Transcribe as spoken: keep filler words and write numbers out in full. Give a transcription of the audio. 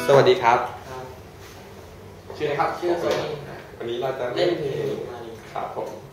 สวัสดีครับครับชื่ออะไรครับชื่อโซนี่วันนี้เราจะเล่นเพลงมาครับผม